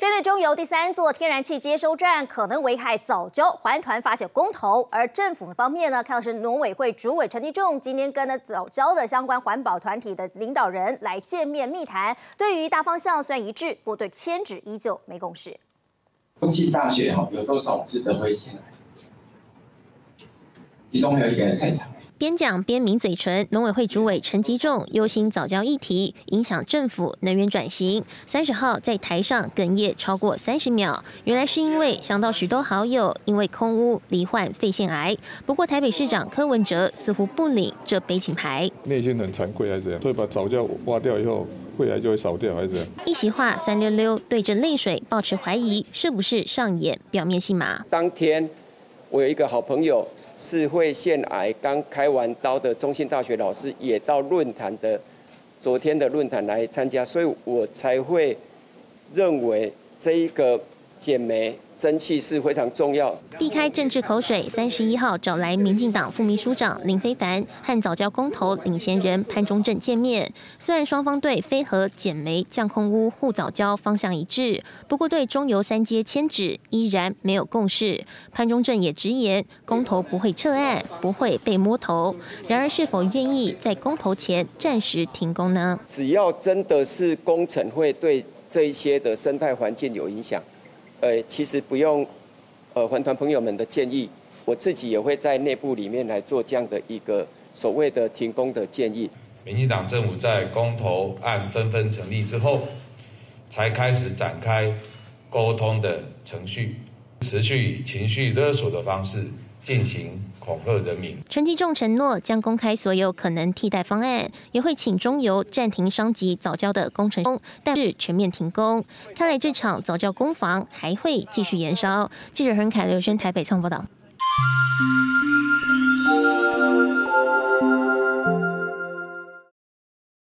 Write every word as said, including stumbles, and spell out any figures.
针对中油第三座天然气接收站可能危害藻礁，环团发起公投，而政府方面呢，看到是农委会主委陈吉仲今天跟呢藻礁的相关环保团体的领导人来见面密谈，对于大方向虽然一致，不过对迁址依旧没共识。 中兴大学哈有多少值得会进来？其中还有一个人在场。 边讲边抿嘴唇，农委会主委陈吉仲忧心藻礁议题影响政府能源转型。三十号在台上哽咽超过三十秒，原来是因为想到许多好友因为空污罹患肺腺癌。不过台北市长柯文哲似乎不领这悲情牌。 内心很惭愧还是怎样？所以把藻礁挖掉以后，肺癌就会少掉还是怎样？ 一席话酸溜溜，对着泪水抱持怀疑，是不是上演表面戏码？ 当天我有一个好朋友。 是肺腺癌刚开完刀的中兴大学老师也到论坛的昨天的论坛来参加，所以我才会认为这一个减煤蒸汽是非常重要。 避开政治口水，三十一号找来民进党副秘书长林飞帆和藻礁公投领衔人潘忠政见面。虽然双方对非核减煤、降空污、护藻礁方向一致，不过对中油三接迁址依然没有共识。潘忠政也直言，公投不会撤案，不会被摸头。然而，是否愿意在公投前暂时停工呢？ 只要真的是工程会对这一些的生态环境有影响。 呃，其实不用，呃，环团朋友们的建议，我自己也会在内部里面来做这样的一个所谓的停工的建议。 民进党政府在公投案纷纷成立之后，才开始展开沟通的程序，持续以情绪勒索的方式进行恐吓人民。 陈吉仲承诺将公开所有可能替代方案，也会请中油暂停伤及藻礁的工程，但是全面停工。看来这场藻礁攻防还会继续延烧。记者何凯、刘轩台北采访报道。